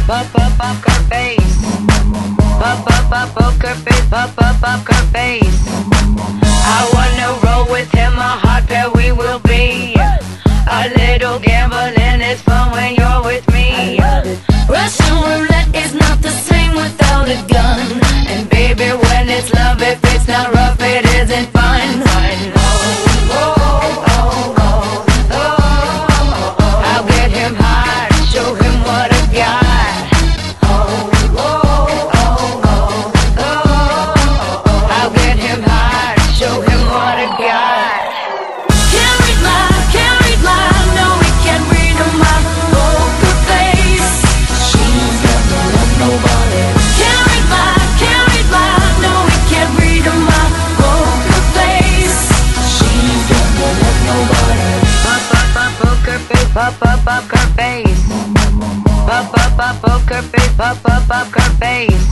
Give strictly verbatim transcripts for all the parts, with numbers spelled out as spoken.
pop up up her face, pop up up poker face, pop up up her face. I wanna roll with him, a hot pair we will be. A little gambling is fun when you're with me. Russian roulette is not the same without a gun. And baby, when it's love, if it's not rough, it isn't fun. Oh, oh, oh, oh, oh, oh. I'll get him high, show him what I got. Oh, oh, oh, oh, oh, oh. I'll get him high, show him what I got. Can't read my, can't read my, no, we can't read my poker face. She's got no love, nobody. Can't read my, can't read my, no, we can't read my poker face. She's got no love, nobody. Pop up up poker face, pop up up her face. Pop up up poker face, pop up up her face.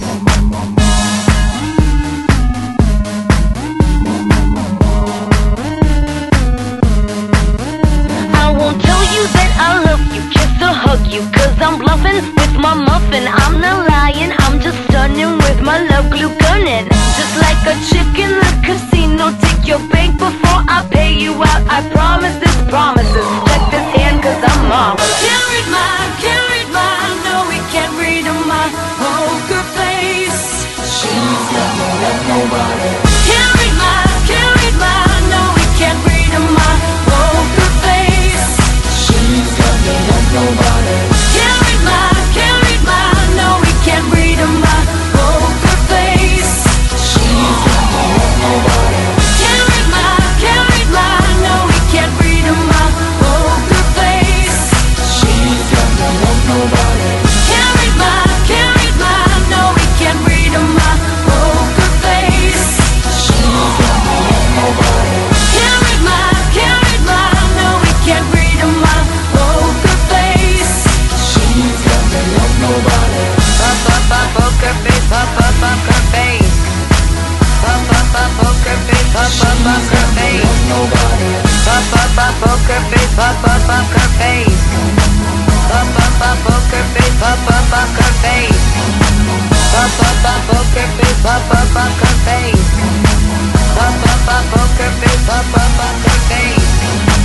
I won't tell you that I love you, kiss or hug you, cause I'm bluffing with my muffin. I'm not lying, I'm just stunning with my love glue gunning. Just like a chick in the casino, take your bank before I pay you out. I promise this promises, check this hand cause I'm marvelous. Can't read my, can't read my, no we can't read my poker face. She's got no love, nobody. Can't read my, can't read my, no we can't read my poker face. She's got no love, nobody. Can't read my, can't read my, no we can't read my poker face. She's got no love, nobody. Can't read my, can't read my, no we can't read my poker face. She's got no love, nobody. Can't read my, can't read my, no we can't read my poker face. She's got no love, nobody. Can't read my, can't read my, no we can't read my poker face. She's got no love, nobody. Pop up up poker face, pop up up her face. Pop up up poker face, pop up up her face. Nobody. Pop up up poker face, pop up up her face. Pop up up poker face, pop up up her face. Pop up up poker face, pop up up her face. Pop up up poker face, pop up up her face.